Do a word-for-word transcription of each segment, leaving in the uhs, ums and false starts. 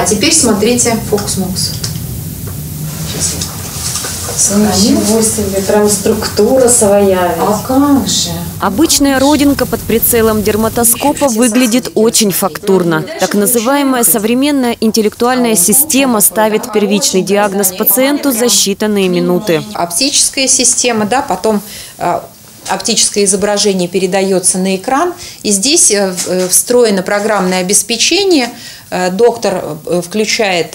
А теперь смотрите фокус-мокус. Ничего себе, прям структура своя. А как же? Обычная родинка под прицелом дерматоскопа выглядит очень фактурно. Так называемая современная интеллектуальная система ставит первичный диагноз пациенту за считанные минуты. Оптическая система, да, потом оптическое изображение передается на экран. И здесь встроено программное обеспечение. Доктор включает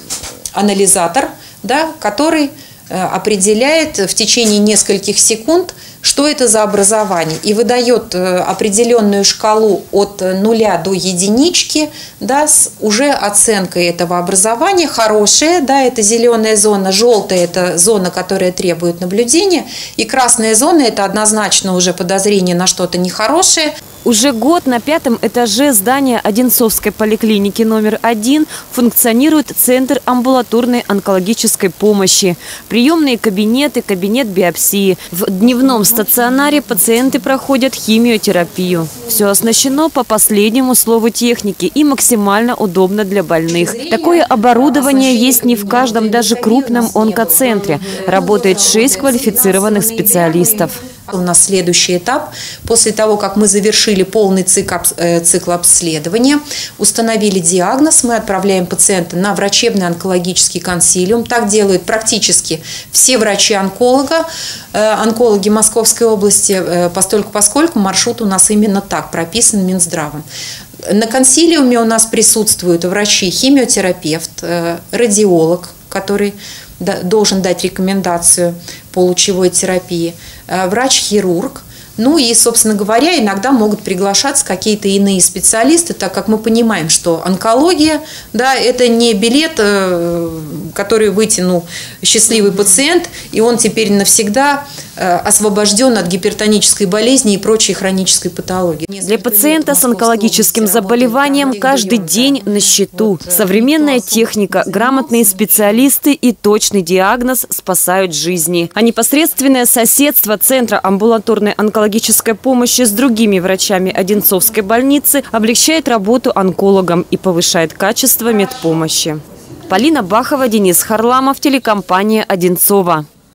анализатор, да, который определяет в течение нескольких секунд, что это за образование, и выдает определенную шкалу от нуля до единички, да, с уже оценкой этого образования. Хорошая, да, это зеленая зона, желтая – это зона, которая требует наблюдения, и красная зона – это однозначно уже подозрение на что-то нехорошее. Уже год на пятом этаже здания Одинцовской поликлиники номер один функционирует Центр амбулаторной онкологической помощи, приемные кабинеты, кабинет биопсии. В дневном стационаре пациенты проходят химиотерапию. Все оснащено по последнему слову техники и максимально удобно для больных. Такое оборудование есть не в каждом, даже крупном онкоцентре. Работает шесть квалифицированных специалистов. У нас следующий этап. После того, как мы завершили полный цикл, цикл обследования, установили диагноз, мы отправляем пациента на врачебный онкологический консилиум. Так делают практически все врачи-онколога, онкологи Московской области, постольку поскольку маршрут у нас именно так прописан Минздравом. На консилиуме у нас присутствуют врачи-химиотерапевт, радиолог, который должен дать рекомендацию по лучевой терапии, врач-хирург. Ну и, собственно говоря, иногда могут приглашаться какие-то иные специалисты, так как мы понимаем, что онкология, да, это не билет, который вытянул счастливый пациент, и он теперь навсегда освобожден от гипертонической болезни и прочей хронической патологии. Для пациента с онкологическим заболеванием каждый день на счету. Современная техника, грамотные специалисты и точный диагноз спасают жизни. А непосредственное соседство Центра амбулаторной онкологической помощи с другими врачами Одинцовской больницы облегчает работу онкологам и повышает качество медпомощи. Полина Бахова, Денис Харламов, телекомпания «Одинцова».